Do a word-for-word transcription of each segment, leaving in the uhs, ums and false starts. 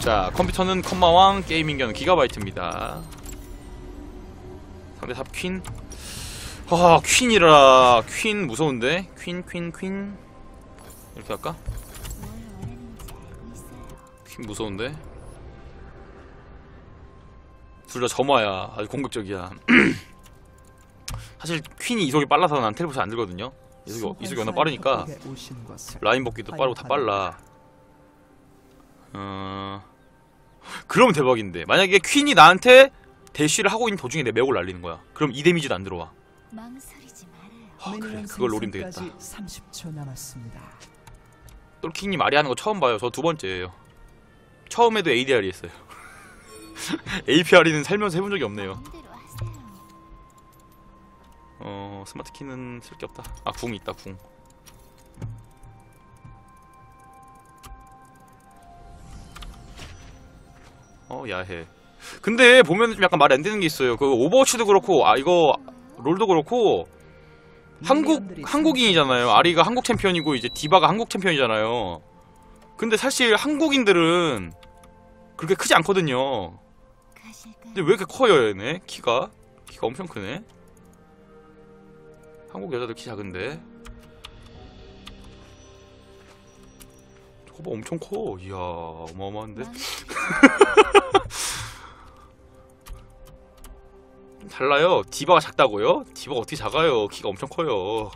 자, 컴퓨터는 컴마왕, 게이밍견은 기가바이트입니다. 상대 탑 퀸. 아, 퀸이라. 퀸 무서운데? 퀸, 퀸, 퀸. 이렇게 할까? 퀸 무서운데? 둘 다 점화야. 아주 공격적이야. 사실 퀸이 이속이 빨라서 난 텔레포트 안 들거든요. 이속이, 이속이 워낙 빠르니까 라인 먹기도 빠르고 다 빨라. 어... 그러면 대박인데 만약에 퀸이 나한테 대쉬를 하고 있는 도중에 내 맥을 날리는 거야. 그럼 이 데미지도 안 들어와. 아, 그래, 그걸 노리면 되겠다. 삼십 초 남았습니다. 똘킹님 아리 하는 거 처음 봐요. 저 두 번째예요. 처음에도 에이디알이 했어요. 에이피알이는 살면서 해본 적이 없네요. 어... 스마트 키는 쓸 게 없다. 아, 궁 있다, 궁. 어, 야해. 근데 보면 좀 약간 말 안 되는 게 있어요. 그 오버워치도 그렇고, 아, 이거 롤도 그렇고 한국 한국인이잖아요. 아리가 한국 챔피언이고 이제 디바가 한국 챔피언이잖아요. 근데 사실 한국인들은 그렇게 크지 않거든요. 근데 왜 이렇게 커요, 얘네? 키가 키가 엄청 크네. 한국 여자들 키 작은데. 저거 봐, 엄청 커. 이야, 어마어마한데. 달라요. 디바가 작다고요? 디바가 어떻게 작아요? 키가 엄청 커요.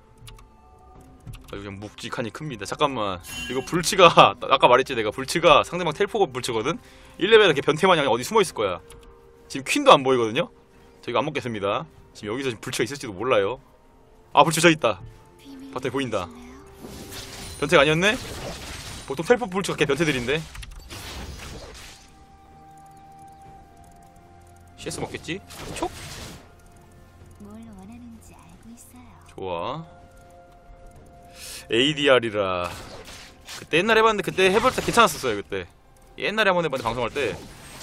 아주 그냥 묵직하니 큽니다. 잠깐만, 이거 불치가 아까 말했지 내가. 불치가 상대방 텔포가 불치거든? 일 레벨에 이렇게 변태마냥 어디 숨어있을 거야. 지금 퀸도 안 보이거든요? 저 이거 안 먹겠습니다. 지금 여기서 지금 불치가 있을지도 몰라요. 아, 불치 저있다. 바탕에 보인다. 변태가 아니었네? 보통 텔포 불치가 걔 변태들인데. 씨에스 먹겠지? 촉! 좋아. 에이디알이라. 그때 옛날에 해봤는데 그때 해볼 때 괜찮았었어요. 그때 옛날에 한번 해봤는데 방송할 때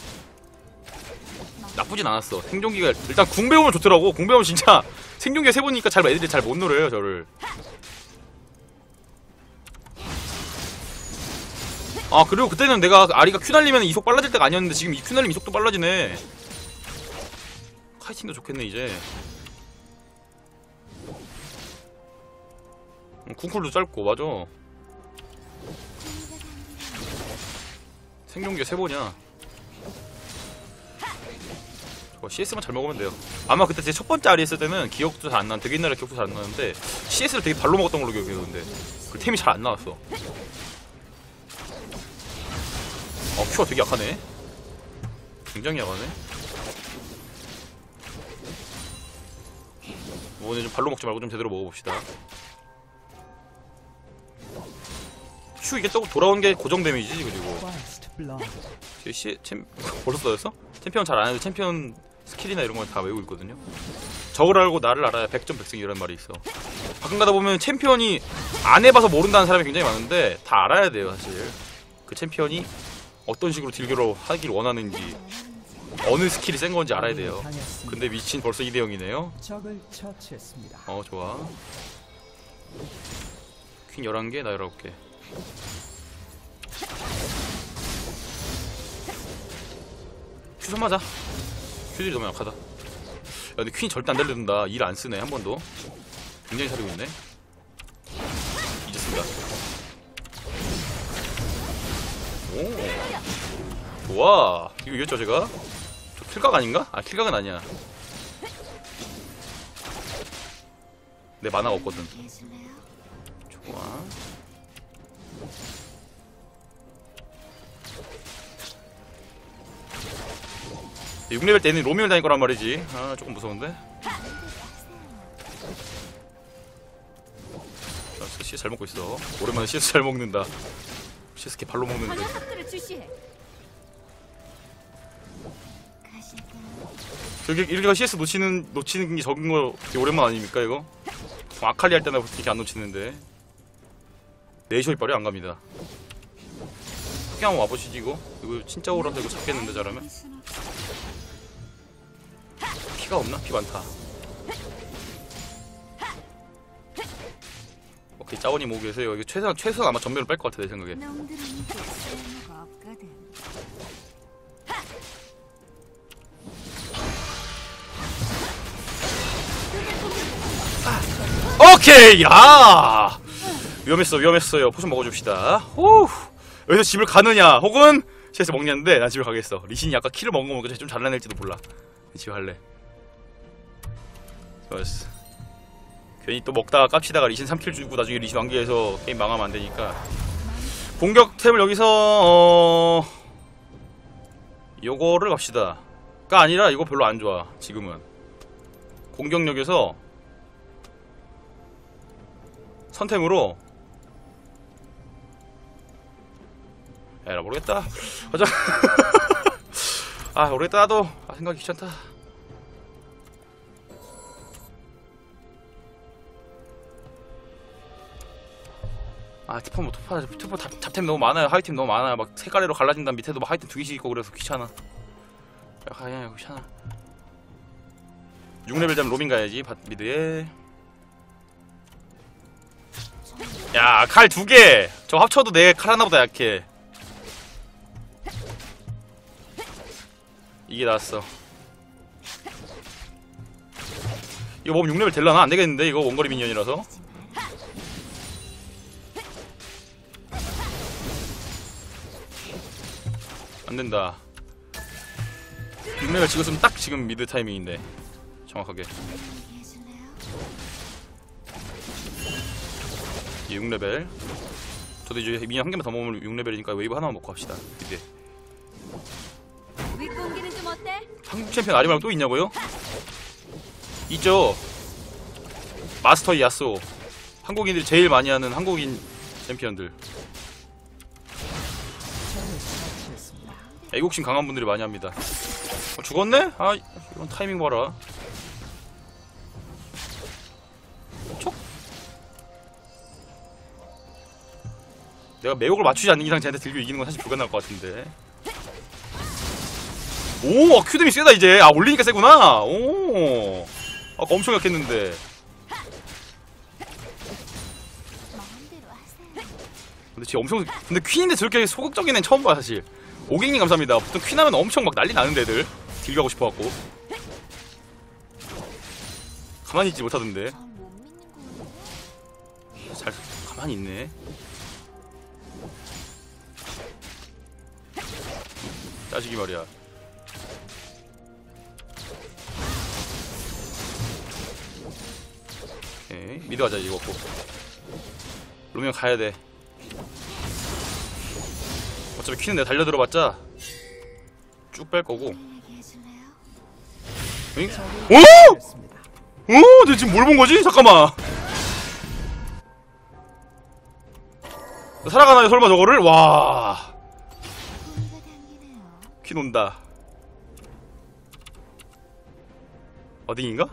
나쁘진 않았어. 생존기가 일단 궁 배우면 좋더라고. 궁 배우면 진짜 생존기가 세보니까 잘 애들이 잘 못 노려요 저를. 아, 그리고 그때는 내가 아리가 큐 날리면 이속 빨라질 때가 아니었는데 지금 이 큐 날리면 이속도 빨라지네. 카이팅도 좋겠네 이제. 궁쿨도 짧고. 맞아. 생존기가 세 번이야. 좋아, 씨에스만 잘 먹으면 돼요. 아마 그때 제 첫 번째 아리 했을 때는 기억도 잘 안 나. 되게 옛날에 기억도 잘 안 나는데 씨에스를 되게 발로 먹었던 걸로 기억해요. 근데 그 템이 잘 안 나왔어. 어, 큐가 되게 약하네. 굉장히 약하네. 오늘 좀 발로 먹지 말고 좀 제대로 먹어봅시다. 큐 이게 또 돌아온 게 고정 데미지지. 그리고 제 시 챔 벌써 써였어? 챔피언 잘 안 해도 챔피언 스킬이나 이런 건 다 외우고 있거든요. 저를 알고 나를 알아야 백점 백승이라는 말이 있어. 가끔 가다 보면 챔피언이 안 해봐서 모른다는 사람이 굉장히 많은데 다 알아야 돼요. 사실 그 챔피언이 어떤 식으로 딜교로 하길 원하는지, 어느 스킬이 센 건지 알아야 돼요. 근데 미친 벌써 이 대 영이네요. 어, 좋아. 퀸 열한 개, 나 열아홉 개. 큐선 맞아. 큐들이 너무 약하다. 야, 근데 퀸이 절대 안 달려든다. 일 안 쓰네, 한 번도. 굉장히 사리고 있네. 잊었습니다. 오, 좋아. 이거 이겼죠, 제가? 저 킬각 아닌가? 아, 킬각은 아니야. 내 만화가 없거든. 좋아. 육 레벨 때는 로미올 다닐 거란 말이지. 아, 조금 무서운데? 씨에스 잘 먹고 있어. 오랜만에 씨에스 잘 먹는다. 씨에스 걔 발로 먹는데. 저기 이렇게 씨에스 놓치는 놓치는 게 적은 거 되게 오랜만 아닙니까 이거? 아칼리 할 때나 이렇게 안 놓치는데. 네이셔 이빨이 안 갑니다. 크게 한번 와보시지 이거. 이거 진짜 오라서 이거 잡겠는데 잘하면. 피가 없나? 피 많다. 오케이, 짜원이 모으고 계세요. 이거 최소한 최소한 아마 전멸을 뺄 것 같아 내 생각에. 오케이. 아 위험했어 위험했어요. 포션 먹어줍시다. 후 여기서 집을 가느냐 혹은 씨에스 먹냐는데 난 집을 가겠어. 리신이 아까 키를 먹은 거 보니까 좀 잘라낼지도 몰라. 집에 갈래. 좋았어. 괜히 또 먹다가 깝치다가 리신 삼 킬 주고 나중에 리신 완기해서 게임 망하면 안되니까. 공격템을 여기서 어... 요거를 갑시다. 가 아니라 이거 별로 안 좋아 지금은. 공격력에서 선템으로 에라 모르겠다. 가자. 아 모르겠다 나도. 아 생각이 귀찮다. 아 티퍼 뭐 토파 티퍼 잡, 잡템 너무 많아요. 하이템 너무 많아요. 막 색깔로 갈라진 다음 밑에도 막 하이템 두 개씩 있고 그래서 귀찮아. 야 그냥 귀찮아. 육 레벨 되면 로밍 가야지. 밭 미드에. 야 칼 두 개. 저 합쳐도 내 칼 하나보다 약해. 이게 나왔어. 이거 먹으면 육 레벨 될라나? 안되겠는데 이거 원거리 미니언이라서. 안된다. 육 레벨 찍었으면 딱 지금 미드 타이밍인데 정확하게. 육 레벨. 저도 이제 미니언 한 개만 더 먹으면 육 레벨이니까 웨이브 하나만 먹고 합시다. 이제 윗공기는 좀 어때? 한국 챔피언 아리 말고 또 있냐고요? 있죠. 마스터 야쏘. 한국인들이 제일 많이 하는 한국인 챔피언들. 애국심 강한 분들이 많이 합니다. 어, 죽었네? 아 이런 타이밍 봐라. 촉? 내가 매혹을 맞추지 않는 이상 쟤한테 들고 이기는 건 사실 불가능할 것 같은데. 오 큐dem이 세다 이제. 아 올리니까 세구나. 오 아까 엄청 약했는데. 근데 쟤 엄청 근데 퀸인데 저렇게 소극적인 애는 처음 봐 사실. 오갱님 감사합니다. 보통 퀸하면 엄청 막 난리 나는데 애들 딜 가고 싶어갖고 가만히 있지 못하던데. 잘 가만히 있네. 짜식이 말이야. 오케이 미드 가자 이거 갖고. 루미언 가야돼. 어차피 퀸은 내가 달려들어봤자 쭉 뺄거고. 응? 오! 오! 너 지금 뭘 본거지? 잠깐만. 살아가나요 설마 저거를? 와 퀸 온다. 어딘가?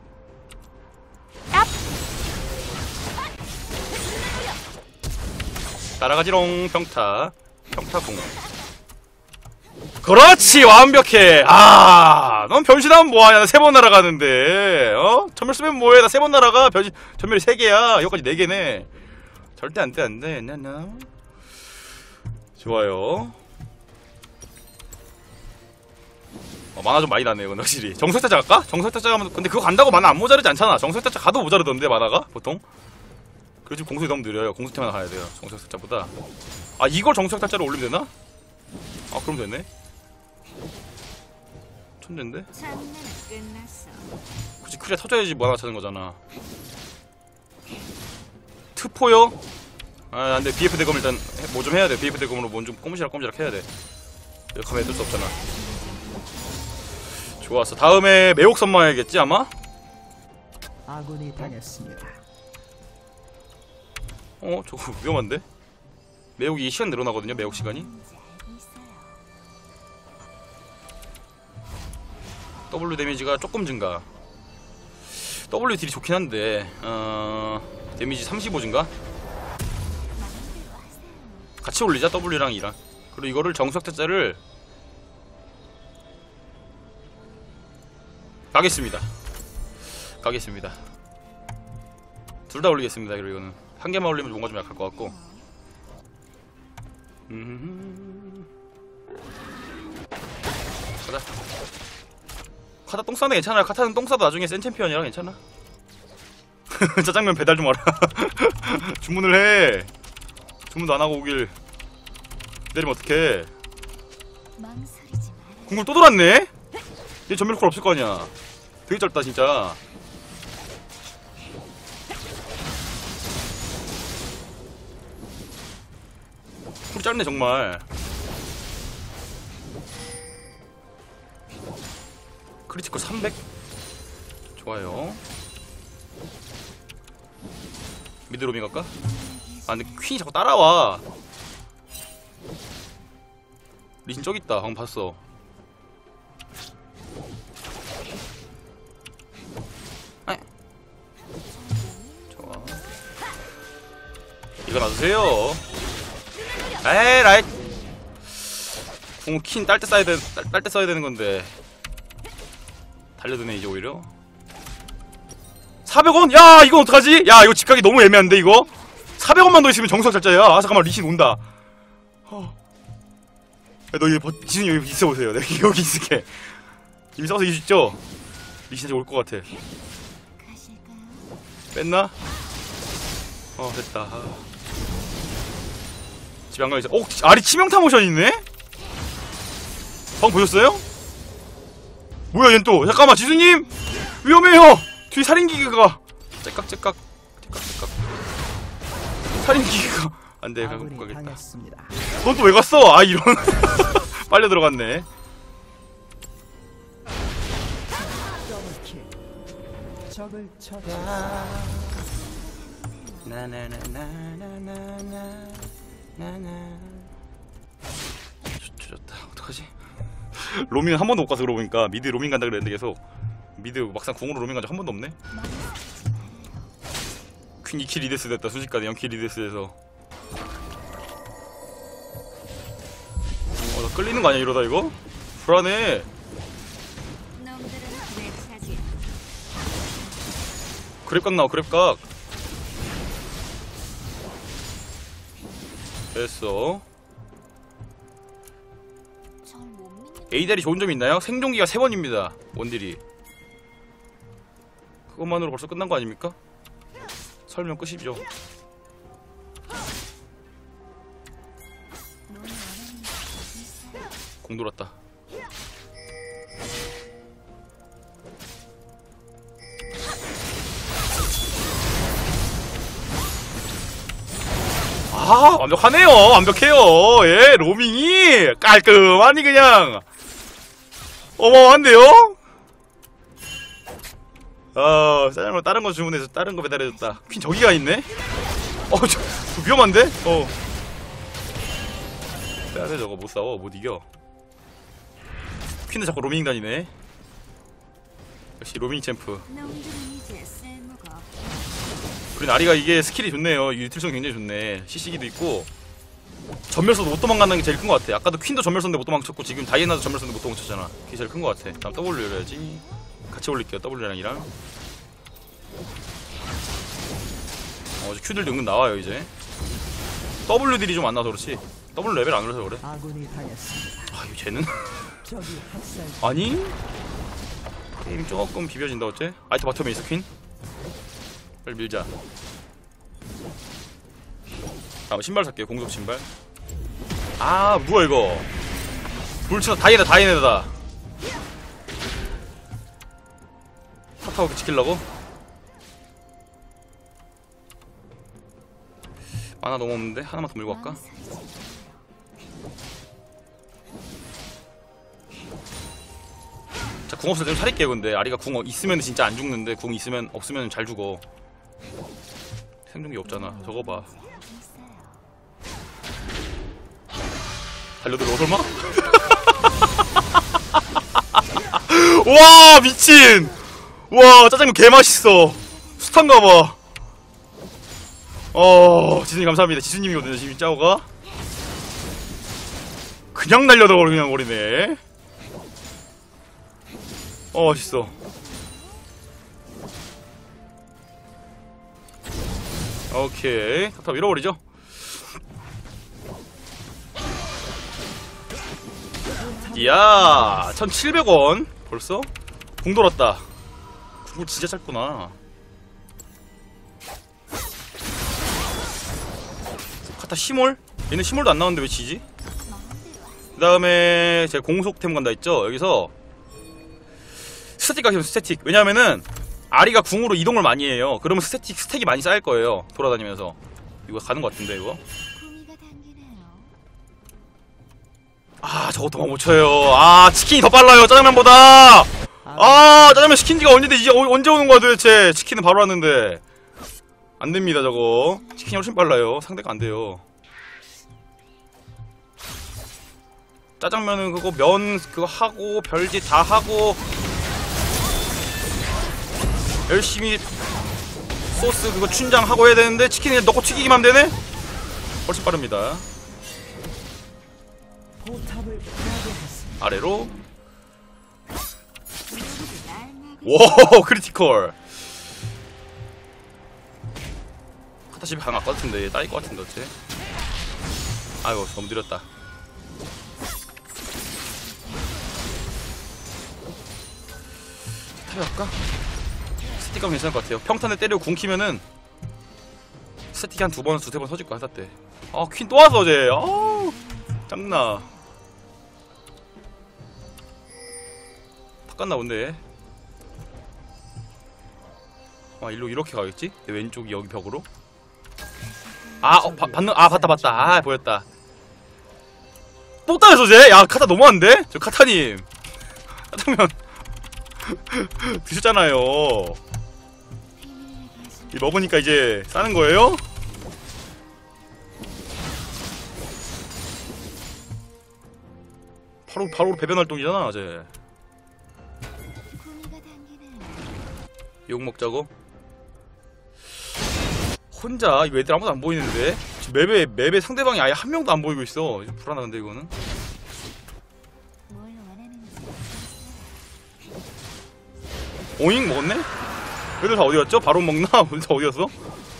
따라가지롱. 평타 평타궁. 그렇지 완벽해. 아 넌 변신하면 뭐하냐. 나 세 번 날아가는데 어? 전멸 쓰면 뭐해. 나 세 번 날아가. 변신 전멸이 세 개야. 여기까지 네 개네. 절대 안돼 안돼. 나나 좋아요. 어, 만화 좀 많이 나네 이건 확실히. 정설타짜 갈까? 정설타짜 가면 근데 그거 간다고 만화 안 모자르지 않잖아. 정설타짜 가도 모자르던데 만화가 보통. 그리고 지금 공속이 너무 느려요. 공속템 하나 가야 돼요 정설타짜보다. 아 이걸 정설타짜로 올리면 되나? 아 그럼 되네. 천재인데? 굳이 크리아 터져야지 뭐 하나 찾는 거잖아. 트포요? 아 안돼. 비에프 대검 일단 뭐 좀 해야 돼. 비에프 대검으로 뭔 좀 꼬무시락 꼬무시락 해야 돼. 이렇게 하면 해둘 수 없잖아. 좋았어. 다음에 매혹 선마해야겠지 아마? 아군이 당했습니다. 어 저거 위험한데? 매혹이 시간 늘어나거든요. 매혹 시간이. W 데미지가 조금 증가. W 딜이 좋긴 한데 어... 데미지 삼십오 증가? 같이 올리자. W랑 E랑. 그리고 이거를 정석타짜를 가겠습니다. 가겠습니다. 둘 다 올리겠습니다. 그리고 이거는 한 개만 올리면 뭔가 좀 약할 것 같고. 음... 가자. 카타 똥 싸는데 괜찮아요. 카타는 똥 싸도 나중에 센 챔피언이라 괜찮아. 짜장면 배달 좀 와라. 주문을 해. 주문도 안 하고 오길 기다리면 어떡해. 궁글 또 돌았네? 얘 전멸콜 없을 거 아니야. 되게 짧다 진짜. 쿨이 짧네 정말. 크리티컬 삼백? 좋아요. 미드 로밍 갈까? 아 근데 퀸이 자꾸 따라와. 리신 저기 있다. 방금 봤어. 아이. 좋아. 이거 놔주세요. 에이 라이. 궁 퀸 딸 때 써야 돼. 딸 때 써야 되는 건데. 달려드네 이제 오히려. 사백 원? 야 이건 어떡하지? 야 이거 집가기 너무 애매한데 이거? 사백 원만 더 있으면 정수학 잘자야. 아 잠깐만 리신 온다. 어. 야, 너 여기 버, 지순이 여기 있어보세요. 내가 여기 있을게. 이미 싸워서 이길 수 있죠? 리신 이제 올 것 같아. 뺐나? 어 됐다. 아. 집에 안 가있어. 어 아리 치명타 모션 있네? 방 보셨어요? 뭐야 얜 또. 잠깐만 지수님 위험해요. 뒤에 살인기계가 째깍째깍 째깍째깍 살인기계가 안돼. 못 가겠다. 넌 또 왜 갔어? 아 이런. 빨려 들어갔네. 적을 쳐. 나나나나나나나나나. 좋다. 어떡하지? 로밍 한 번도 못 가서 그러고 보니까 미드 로밍 간다 그랬는데 계속 미드 막상 궁으로 로밍 간 적 한 번도 없네. 퀸 이 킬 리데스 됐다. 순식간에 영 킬 리데스 돼서. 어, 나 끌리는 거 아니야 이러다 이거? 불안해. 그랩각 나와 그랩각. 됐어. 에이달이 좋은 점이 있나요? 생존기가 세 번입니다. 원딜이. 그것만으로 벌써 끝난 거 아닙니까? 설명 끝이죠. 공 돌았다. 아 완벽하네요. 완벽해요. 예 로밍이 깔끔하니 그냥 어마어마한데요? 어 짜장면 다른 거 주문해서 다른 거 배달해줬다. 퀸 저기가 있네? 어 저, 저 위험한데? 어 빼야돼 저거. 못 싸워. 못 이겨. 퀸도 자꾸 로밍 다니네. 역시 로밍 챔프. 우린 아리가 이게 스킬이 좋네요. 유틸성 굉장히 좋네. 씨씨기도 있고 전멸서도 못 도망간다는 게 제일 큰 것 같아. 아까도 퀸도 전멸서인데 못 도망쳤고 지금 다이애나도 전멸서인데 못 도망쳤잖아. 그게 제일 큰 것 같아. 다음 W 열어야지. 같이 올릴게요. W랑 이랑. 어 이제 Q들도 은근 나와요 이제. W 딜이 좀 안 나와서 그렇지. W 레벨 안 올라서 그래. 아군이 당했습니다. 아 이거 쟤는? 적이 학살. 아니? 게임 조금 비벼진다 어째? 아이트 바텀에 있어 퀸? 빨리 밀자. 다음 신발 살게요. 공속 신발. 아 뭐야 이거. 불치나 다이애나 다이애나다. 탑타워 지키려고? 만화 너무 없는데? 하나만 더 밀고 갈까? 자 궁 없을 때 좀 살릴게요. 근데 아리가 궁 있으면 진짜 안 죽는데 궁 있으면 없으면 잘 죽어. 생존기 없잖아. 저거 봐. 달려들어 설마? 와 미친. 와 짜장면 개맛있어. 숱한가봐. 어 지수님 감사합니다. 지수님이거든요 지금 짜오가. 그냥 날려다 그냥 버리네. 어 맛있어. 오케이 탑탑 밀어버리죠. 이야 천칠백 원 벌써? 궁 돌았다. 궁 진짜 짧구나. 카타 시몰? 얘는 시몰도 안 나오는데 왜 지지? 그 다음에 제 공속템 간다 했죠? 여기서 스태틱 가시면 스태틱. 왜냐하면은 아리가 궁으로 이동을 많이 해요. 그러면 스태틱 스택이 많이 쌓일 거예요. 돌아다니면서. 이거 가는 것 같은데 이거. 아 저거 도망 못 쳐요. 아 치킨이 더 빨라요 짜장면보다. 아 짜장면 시킨 지가 언제인데 이제 어, 언제 오는 거야 도대체. 치킨은 바로 왔는데 안됩니다 저거. 치킨이 훨씬 빨라요. 상대가 안돼요. 짜장면은 그거 면 그거 하고 별짓 다 하고 열심히 소스 그거 춘장하고 해야 되는데 치킨에 넣고 튀기기만 하면 되네? 훨씬 빠릅니다. 포탑을 파괴했습니다. 아래로 오 크리티컬. 카타십이 강할 것 같은데 얘 따일 것 같은데 어째. 아이고 너무 느렸다. 탑에 갈까? 스틱감 괜찮을 것 같아요. 평탄에 때리고 궁 키면은 스틱이 한 두 번, 두세 번 서질 거야 하다 때. 아 퀸 또 왔어 어제. 아우 짱나. 탁 갔나 본데. 아 일로 이렇게 가겠지? 내 왼쪽이 여기 벽으로. 아 어, 바, 봤는 아 봤다 봤다. 아 보였다. 또 따였어 쟤. 야 카타 너무한데? 저 카타님 짜장면 드셨잖아요. 이 먹으니까 이제 싸는 거예요? 바로 바로 배변 활동이잖아 쟤. 욕 먹자고? 혼자 이 애들 아무도 안 보이는데? 지금 맵에 맵에 상대방이 아예 한 명도 안 보이고 있어. 불안한데 이거는. 오잉 먹었네? 얘들 다 어디 갔죠? 바로 먹나? 얘들 다 어디 갔어?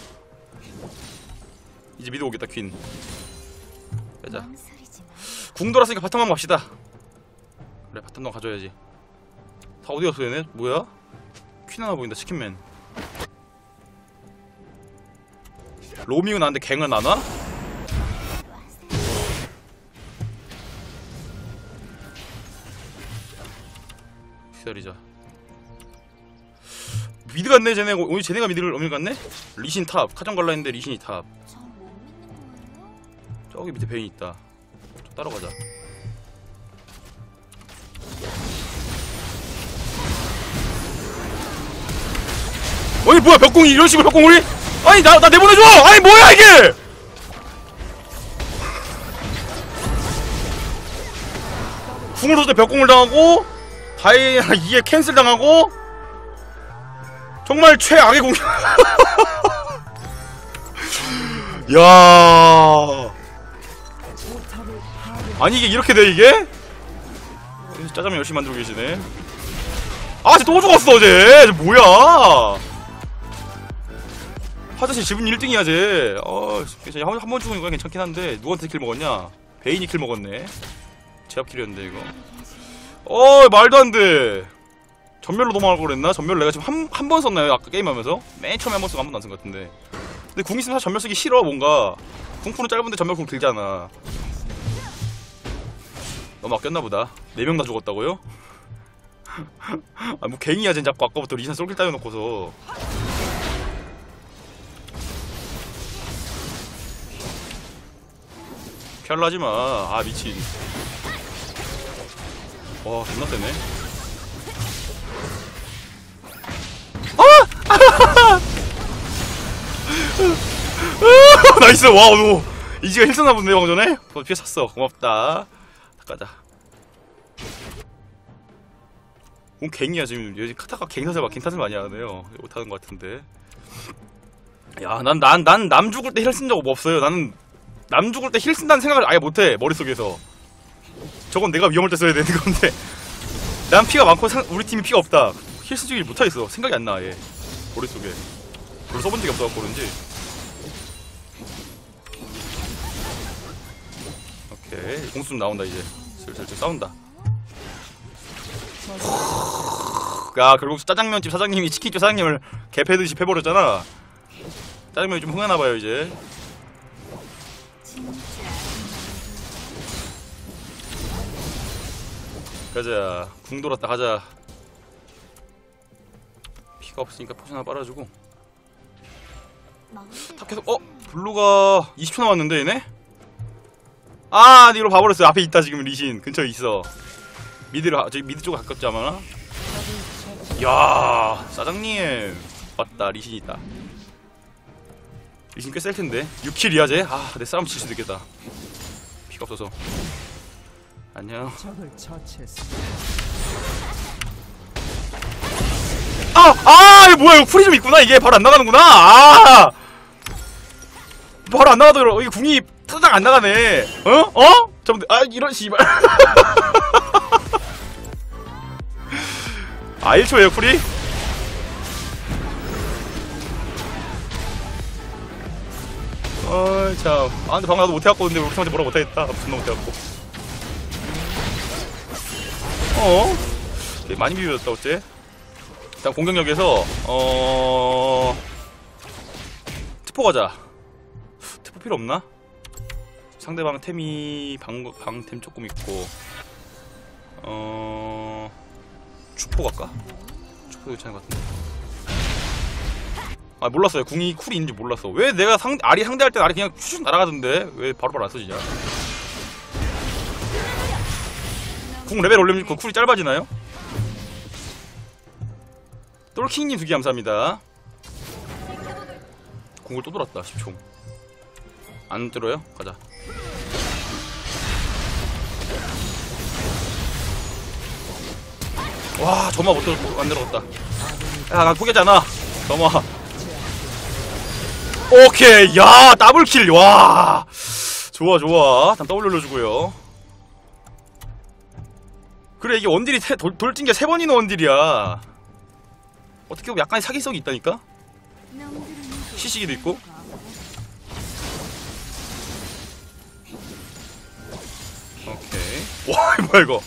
이제 미드 오겠다 퀸. 빼자. 궁 돌았으니까 바텀 한번 갑시다. 그래 바텀 너 가져야지. 다 어디 갔어 얘네? 뭐야? 퀸 하나 보인다 치킨맨. 로밍은 나한테 갱은 안 와? 기다리자. 미드 갔네 쟤네. 오늘 쟤네가 미드를 오늘 갔네? 리신 탑. 카정 갈라 했는데 리신이 탑. 저기 밑에 베인 있다. 저 따라가자. 아니 뭐야 벽공이 이런 식으로 벽공을 해? 아니 나, 나 내보내줘! 아니 뭐야 이게! 궁을 쏠 때 벽공을 당하고 다이애나 이에 캔슬 당하고 정말 최악의 공격. 야. 아니 이게 이렇게 돼 이게? 짜장면 열심히 만들고 계시네. 아, 쟤 또 죽었어 어제. 쟤 뭐야? 화자씨 지분 일 등이야 쟤. 어, 한, 한 번 죽은 거야 괜찮긴 한데 누구한테 킬 먹었냐? 베인이 킬 먹었네. 제압 킬이었는데 이거. 어, 말도 안 돼. 전멸로 넘어갈 걸 그랬나? 전멸 내가 지금 한, 한 번 썼나요? 아까 게임하면서? 맨 처음에 한 번 쓰고 한 번도 안 쓴 것 같은데. 근데 궁 있으면 사실 전멸 쓰기 싫어 뭔가. 궁풀은 짧은데 전멸 궁 길잖아. 너무 아꼈나보다. 네 명 다 죽었다고요? 아 뭐 갱이야 쟤 자꾸 아까부터 리산 쏠길 따여놓고서. 피할라 하지마. 아 미친. 와 존나 세네. 아! 나이스. 와우 너 이지가 힐 쓰나본데 방금 전에? 어, 피해 샀어. 고맙다. 가자. 뭔 갱이야 지금. 요즘 카타가 갱 탓을 막힌 탓을 많이 하네요. 못하는 것 같은데. 야, 난 난 난 남 죽을 때 힐 쓴 적 없어요. 나는 남 죽을 때 힐 쓴다는 생각을 아예 못해 머릿속에서. 저건 내가 위험할 때 써야 되는 건데. 난 피가 많고 상, 우리 팀이 피가 없다. 힐 쓰지 못하겠어. 생각이 안 나 아예 머릿속에. 별로 써본 적이 없어갖고 그런지. 오케이 공수좀 나온다 이제. 슬슬 싸운다. 야 결국 짜장면집 사장님이 치킨집 사장님을 개패듯이 패버렸잖아. 짜장면이 좀 흥하나봐요 이제. 가자. 궁 돌았다. 가자. 피가 없으니까 포션 하나 빨아주고. 탑 계속. 어? 블루가 이십 초 남았는데 얘네? 아 이걸 봐버렸어요. 앞에 있다. 지금 리신 근처에 있어. 미드를 저기 미드 쪽에 가깝지 않아? 이야 사장님 맞다. 리신이 있다. 리신 꽤 셀텐데 육 킬이야 쟤? 아 내 싸움 질 수도 있겠다. 피가 없어서. 안녕. 적을 처치했습니다. 아! 아! 이거 뭐야 이거 풀이 좀 있구나. 이게 바로 안 나가는구나. 아! 바로 안 나가더라. 이게 궁이 타닥 안 나가네. 어? 어? 잠깐만. 아 이런 씨발. 아 일 초에요 풀이? 어이 참. 아 근데 방금 나도 못해갖고 근데 우리 팀한테 뭐라 못하겠다. 존나 못해갖고. 어? 되게 많이 비벼졌다 어째? 일단 공격력에서 어... 트포 가자. 트포 필요 없나? 상대방 템이 방, 방템 조금 있고 어... 주포 갈까? 주포도 괜찮은 것 같은데. 아 몰랐어요. 궁이 쿨이 있는지 몰랐어. 왜 내가 상 아리 상대할 때 아리 그냥 슉 날아가던데 왜 바로바로 안 써지냐? 궁 레벨 올리면 그 쿨이 짧아지나요? 똘킹님 두개 감사합니다. 궁을 또 돌았다. 십 초. 안 들어요? 가자. 와 점화 못 들었고 안 들어갔다. 야 난 포기하지 않아. 점화. 오케이. 야 더블킬. 와 좋아 좋아. 일단 더블 올려주고요. 그래 이게 원딜이 세, 돌, 돌진게 세 번이나 원딜이야. 어떻게 보면 약간의 사기성이 있다니까? 시시기도 있고. 오케이. 와 뭐야 이거.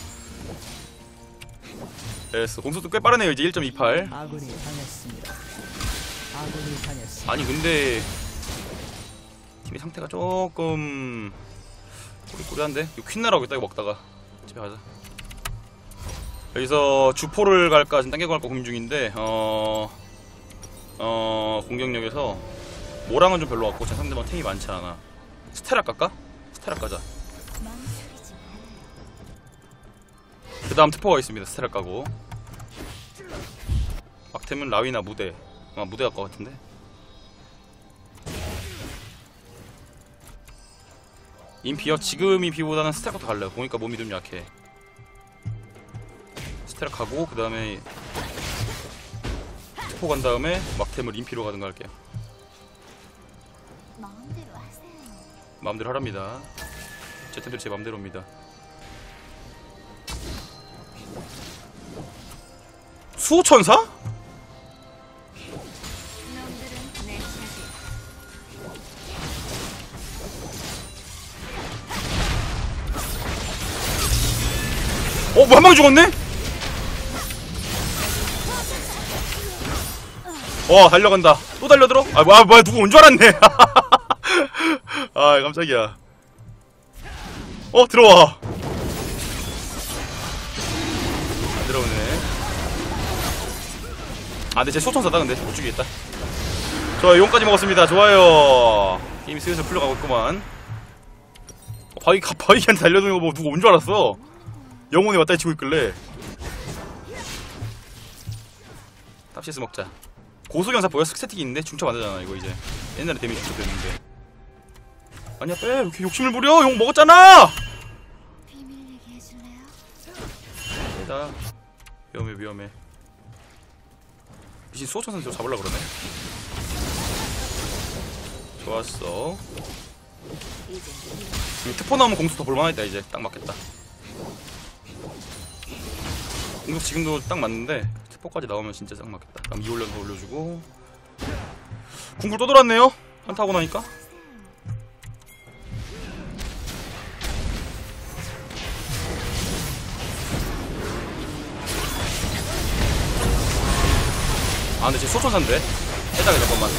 됐어. 공속도 꽤 빠르네요. 이제 일 점 이팔. 아군이 당했습니다. 아군이 당했습니다. 아니 근데 팀의 상태가 조금 꾸리꾸리한데? 이거 퀸 나라고 있다 이거 먹다가 집에 가자. 여기서 주포를 갈까 지금 당겨고 갈까 고민 중인데 어... 어... 공격력에서 모랑은 좀 별로 같고 제 상대방 템이 많지 않아. 스테라 갈까? 스테라 가자. 그 다음 트포가 있습니다. 스테라 까고 막템은 라위나 무대. 아 무대 갈 것 같은데? 인피어? 지금 인피보다는 스테라부터 갈래요. 보니까 몸이 좀 약해. 스테락하고 그 다음에 트포 간 다음에 막템을 인피로 가든가 할게요. 마음대로 하세요. 마음대로 하랍니다. 제 템들 제 마음대로입니다. 수호천사? 놈들은 내 차지. 어? 뭐 한 방에 죽었네? 와 달려간다. 또 달려들어? 아 뭐야 뭐야 누구 온 줄 알았네. 아 깜짝이야. 어 들어와. 안 들어오네. 아 근데 쟤 소천사다. 근데 못 죽이겠다. 좋아요. 용까지 먹었습니다. 좋아요. 게임이 슬슬 풀려가고 있구만. 어, 바위, 바위한테 달려드는 거 보고 누구 온 줄 알았어. 영혼이 왔다 치고 있길래. 탑시스 먹자. 고소경사 보여? 스태틱이 있는데 중첩 안 되잖아 이거 이제. 옛날에 데미지 중첩 됐는데. 아니야 빼. 왜 이렇게 욕심을 부려? 용 먹었잖아. 비밀 얘기 해줄래요? 빼다. 위험해 위험해. 미친 수호천사 저 잡으려고 그러네. 좋았어. 지금 특포 나오면 공수 더 볼만하겠다. 이제 딱 맞겠다. 공수 지금도 딱 맞는데 특포까지 나오면 진짜 딱 맞겠다. 그럼 이 올려서 올려주고. 궁굴 또 돌았네요. 한타 하고 나니까. 아 근데 쟤 소천사인데? 해다가 잠깐만.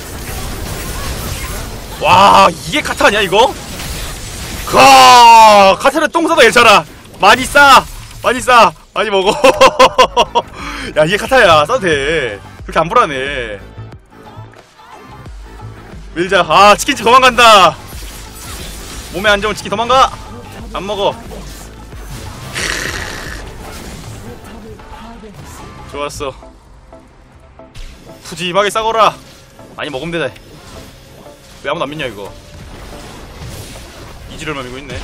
와 이게 카타냐 이거? 가 카타는 똥 싸도 괜찮아. 많이 싸. 많이 싸! 많이 먹어! 야, 이게 카타야. 싸도 돼. 그렇게 안 불안해. 밀자. 아, 치킨집 도망간다! 몸에 안 좋은 치킨 도망가! 안 먹어. 좋았어. 푸짐하게 싸거라. 많이 먹으면 되다. 왜 아무도 안 믿냐 이거. 이지를만 밀고 있네.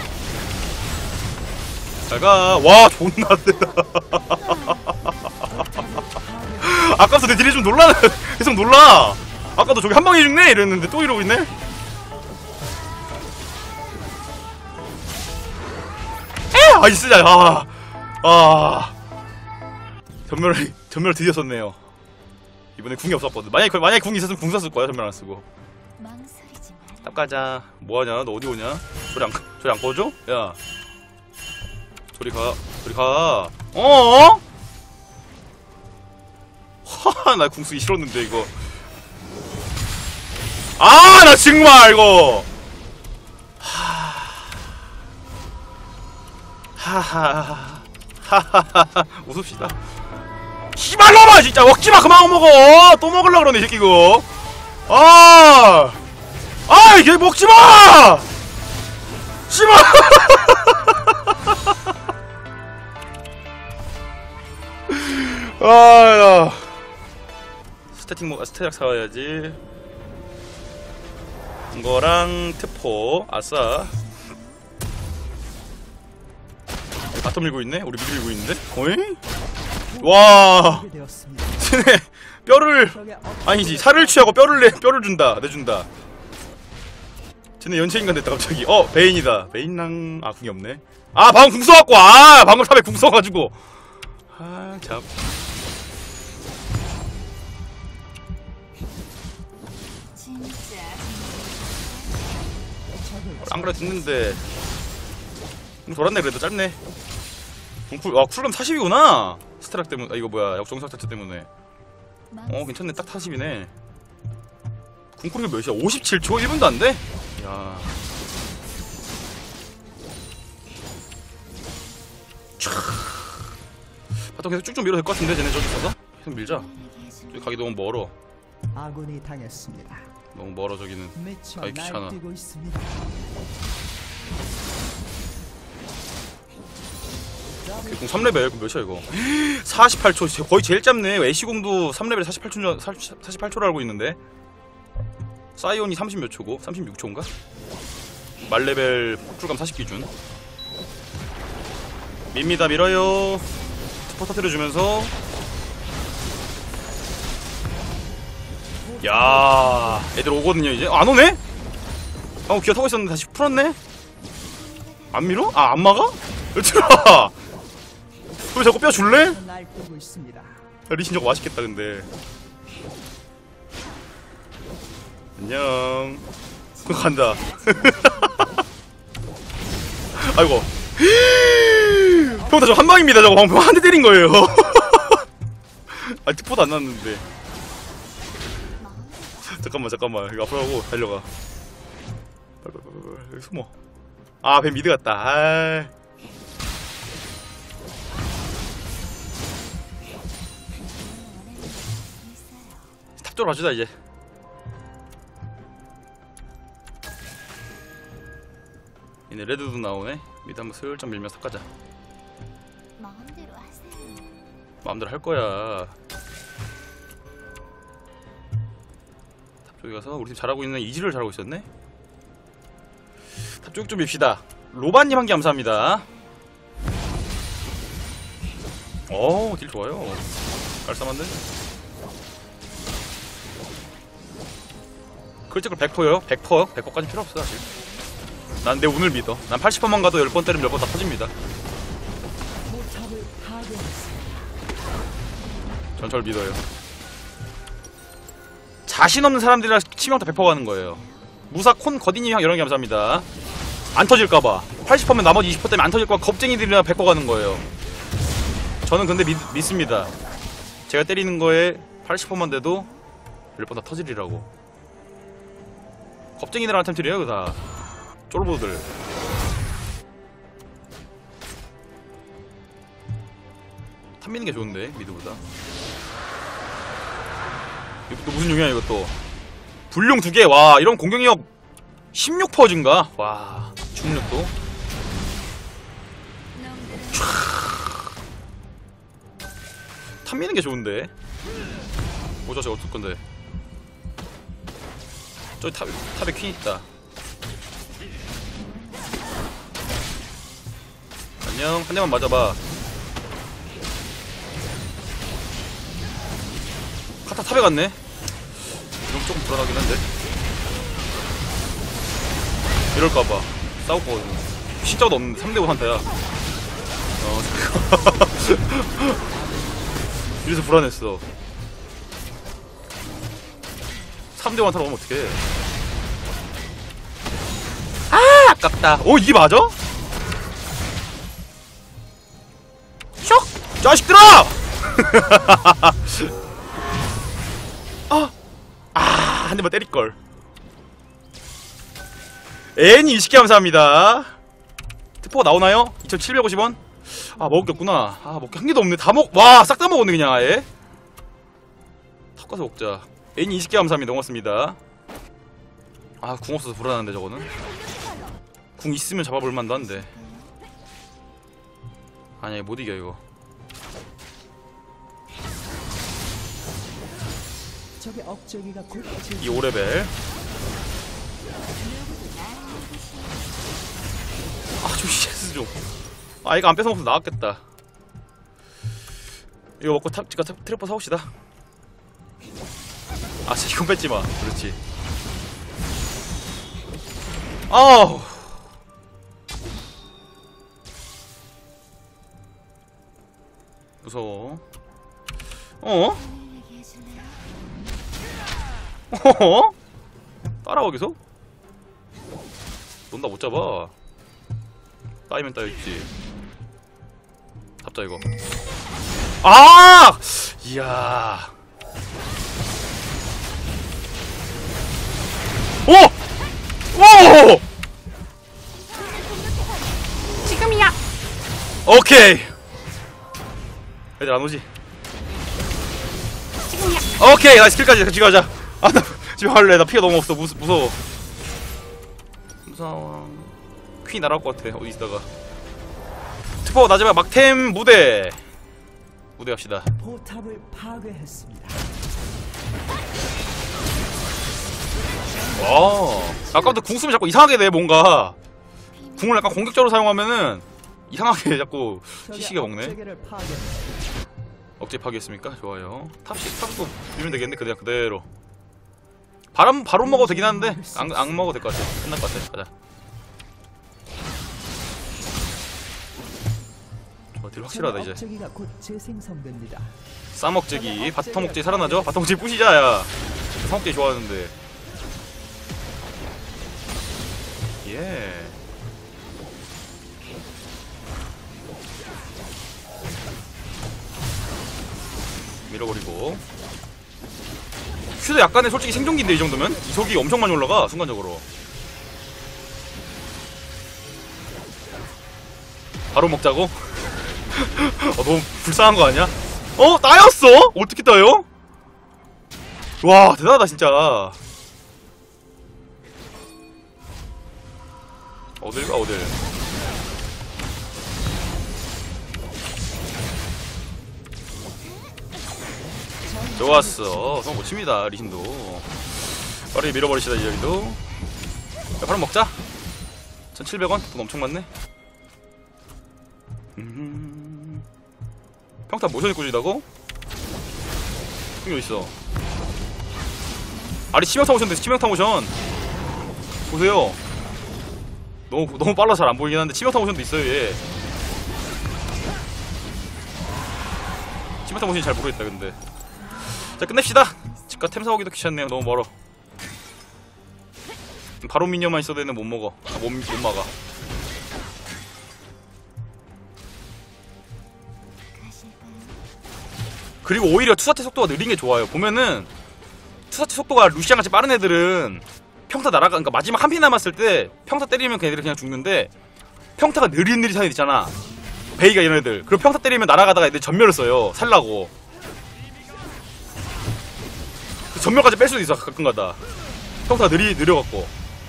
잘가. 와 존나 세다. 아까부터 내 딜이 좀 놀라. 계속 놀라. 아까도 저기 한 방에 죽네 이랬는데 또 이러고 있네. 에! 아 진짜. 아. 아. 전멸 전멸 드디어 썼네요. 이번에 궁이 없었거든. 만약에 만약에 궁이 있었으면 궁 썼을 거야. 전멸 안 쓰고. 망설이지 마라. 딱 가자. 뭐하냐? 너 어디 오냐? 저리 안 저리 안 꺼줘? 야. 저리 가. 저리 가. 어? 하하, 나 궁 쓰기 싫었는데 이거. 아, 나 정말 이거. 하. 하하. 하하하. 웃읍시다. 씨발놈아 진짜 먹지마. 그만 먹어. 또 먹으려 그러네 이 새끼 이거. 아, 아 이게 먹지마. 씨발. 아야. 스태틱 뭐 스태틱 사와야지. 이거랑 트포. 아싸. 바텀 밀고 있네? 우리 미드 밀고 있는데? 어이? 와. 쟤네 뼈를 아니지 살을 취하고 뼈를 내 뼈를 준다 내준다. 쟤네 연체인간 됐다 갑자기. 어 베인이다. 베인랑 아 궁이 없네. 아 방금 궁 써갖고 아 방금 탑에 궁 써가지고 아 참. 진짜 안 그래 듣는데 좀 돌았네. 그래도 짧네. 쿨, 아 쿨감 사십이구나 스트락 때문에. 아 이거 뭐야 역정사 자체 때문에. 어 괜찮네. 딱 사십이네. 궁쿨이 몇이야? 오십칠 초? 일 분도 안 돼? 야. 바텀 계속 쭉쭉 밀어도 될 것 같은데 쟤네 저기 있어서? 계속 밀자. 저기 가기 너무 멀어. 아군이 당했습니다. 너무 멀어 저기는. 미쳐 가기 귀찮아. 날뛰고 있습니다. 공 삼 레벨 몇이야 이거? 사십팔 초. 거의 제일 짧네. 애쉬공도 삼 레벨 사십팔 초, 사십팔 초로 알고 있는데 사이온이 삼십 몇 초고 삼십육 초인가? 말레벨 폭출감 사십 기준. 밉니다. 밀어요. 스포 터뜨려주면서. 야 애들 오거든요 이제. 안 오네? 방금 기어 타고 있었는데 다시 풀었네? 안 밀어? 아 안 막아? 얘들아 왜 자꾸 뼈 줄래? 날뛰고 있습니다. 리신 저거 맛있겠다 근데. 안녕. 그거 간다. 아이고. 형 나 저거 한방입니다. 저거 방금 한 대 때린 거예요. 아니 특포도 안 났는데. 잠깐만 잠깐만 이거 앞으로 하고 달려가. 빨리 빨리 빨리 빨리. 여기 숨어. 아 뱀 미드 같다. 아. 탑 쪽으로 가주자 이제. 얘네 레드도 나오네. 미드 한번 슬쩍 밀면서 탑 가자. 마음대로 하세요. 마음대로 할 거야. 탑 쪽에 가서 우리 팀 잘하고 있는 이지를 잘하고 있었네. 탑 쪽 좀 밉시다. 로바님 한 개 감사합니다. 어우 딜 좋아요. 깔쌈한데? 크리티컬 백 퍼센트요? 백 퍼센트? 백 퍼센트까지 필요 없어 사실. 난 내 운을 믿어. 난 팔십 퍼센트만 가도 열 번 때리면 열 번 다 터집니다. 전 절 믿어요. 자신 없는 사람들이랑 치명 다 백 퍼센트 가는 거예요. 무사 콘 거디니 형 여러 개 감사합니다. 안 터질까봐. 팔십 퍼센트면 나머지 이십 퍼센트 때문에 안 터질까봐 겁쟁이들이랑 백 퍼센트 가는 거예요. 저는 근데 믿, 믿습니다. 제가 때리는 거에 팔십 퍼센트만 돼도 열 번 다 터지리라고. 겁쟁이들한테 템트리에요 그거 다. 쫄보들. 탑 미는 게 좋은데 미드보다. 이것도 무슨 용이야 이것도. 불룡 두 개. 와 이런 공격력 십육 퍼센트인가? 와 중력도. 탑 미는 게 좋은데. 보자 저거 어떨 건데. 저기 탑, 탑에 퀸 있다. 안녕. 한 대만 맞아봐. 카타 탑에 갔네. 이건 조금 불안하긴 한데. 이럴까봐 싸울 거거든. 진짜도 없는데 삼 대 오 한타야. 어 이래서 불안했어. 삼 대 오 한타로 오면 어떡해. 아 아깝다. 오 이게 맞아? 쇽! 자식들아! 아! 아, 한 대만 때릴걸. 애니 이십 개 감사합니다. 특포가 나오나요? 이천칠백오십 원? 아, 먹을 게 없구나. 아, 먹을 게 한 개도 없네. 다 먹, 와, 싹 다 먹었네, 그냥 아예. 탑 가서 먹자. 애니 이십 개 감사합니다. 고맙습니다. 아, 궁 없어서 불안한데, 저거는. 궁 있으면 잡아볼 만도 한데. 아니야, 못 이겨, 이거. 적의 억제기가 곧 이 오 레벨. 아, 좀 씨에스 좀. 아, 이거 안 뺏어먹어서 나왔겠다. 이거 먹고 탑, 지가 탑, 트래퍼 사옵시다. 아, 진짜 이건 뺏지마. 그렇지. 아우. 무서워. 어? 어허? 따라와 계속? 넌 나 못 잡아. 따이면 따였지. 잡자 이거. 아! 이야. 오! 오! 지금이야. 오케이. 애들 안 오지? 지금이야. 오케이. 나 스킬까지 같이 가자. 아, 나 지금 할래. 나 피가 너무 없어. 무서, 무서워. 무서워. 퀸이 날아올 것 같아. 어디 있다가. 특포 나지막 막템 무대. 무대 갑시다. 포탑을 파괴했습니다. 와. 아까부터 궁 쓰면 자꾸 이상하게 돼, 뭔가. 궁을 약간 공격적으로 사용하면은 이상하게 자꾸 시시게 먹네. 억제기를 파괴했습니다. 억제 파괴했습니까? 좋아요. 탑시, 탑도 밀면 되겠네, 그냥 그대로. 바람, 바로 먹어도 되긴 하는데, 안, 안 먹어도 될 것 같아. 끝날 것 같아. 가자. 좋아, 딜 확실하다, 이제. 억제기가 곧 재생성됩니다. 쌈억제기, 바텀 억제기 살아나죠? 바텀 억제기 부시자, 야. 쌈억제기 좋아하는데. 예. 밀어버리고. 큐도 약간의 솔직히 생존기인데 이 정도면? 이속이 엄청 많이 올라가 순간적으로. 바로 먹자고? 어, 너무 불쌍한 거 아니야? 어? 따였어? 어떻게 따요? 와 대단하다 진짜. 어딜 가 어딜. 좋았어. 성 못 칩니다 리신도. 빠르게 밀어버리시다 이 여기도. 야 바로 먹자. 천칠백 원? 돈 엄청 많네. 음... 평타 모션이 꾸지다고? 여기 어딨어. 아리 치명타 모션 됐어. 치명타 모션 보세요. 너무 너무 빨라서 잘 안 보이긴 한데 치명타 모션도 있어요 얘. 치명타 모션이 잘 모르겠다 근데. 자 끝냅시다. 집가 템 사오기도 귀찮네요. 너무 멀어. 바로 미니어만 있어도 얘는 못 먹어. 아, 못, 못 막아. 그리고 오히려 투사체 속도가 느린 게 좋아요. 보면은 투사체 속도가 루시안같이 빠른 애들은 평타 날아가, 그러니까 마지막 한 피 남았을 때 평타 때리면 걔네들이 그냥 죽는데 평타가 느릿느릿한 애들 있잖아. 베이가 이런 애들. 그리고 평타 때리면 날아가다가 애들 전멸을 써요. 살라고. 전멸까지 뺄 수도 있어 가끔가다. 평타가 느리 느려갖고.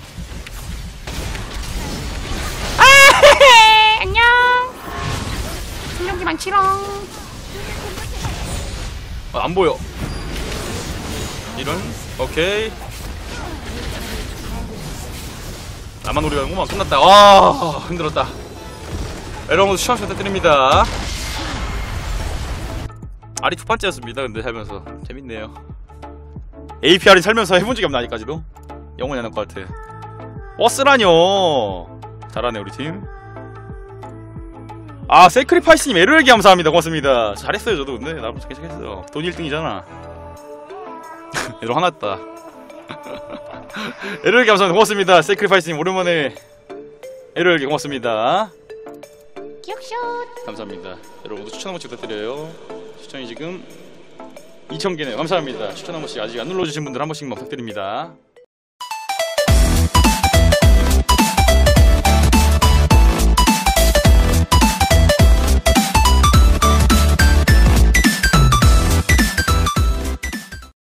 아, 안녕. 생존기만 치렁. 아, 안 보여. 이런. 오케이. 나만 우리가 너무 끝났다. 와 힘들었다. 여러분도 추천 부탁드립니다. 알이 두 번째였습니다. 근데 살면서 재밌네요. 에이피알이 살면서 해본 적이 없나 아직까지도. 영원히 안 할 것 같아. 버스라뇨. 잘하네 우리 팀. 아 세크리파이스님 에르엘기 감사합니다. 고맙습니다. 잘했어요 저도. 근데 나름 괜찮겠어요. 돈 일 등이잖아. 얘로 화났다. 에르엘기 감사합니다. 고맙습니다. 세크리파이스님 오랜만에 에르엘기 고맙습니다. 기억슛. 감사합니다. 여러분도 추천 한 번씩 부탁드려요. 추천이 지금 이천 개네요. 감사합니다. 추천 한 번씩 아직 안 눌러주신 분들 한 번씩만 부탁드립니다.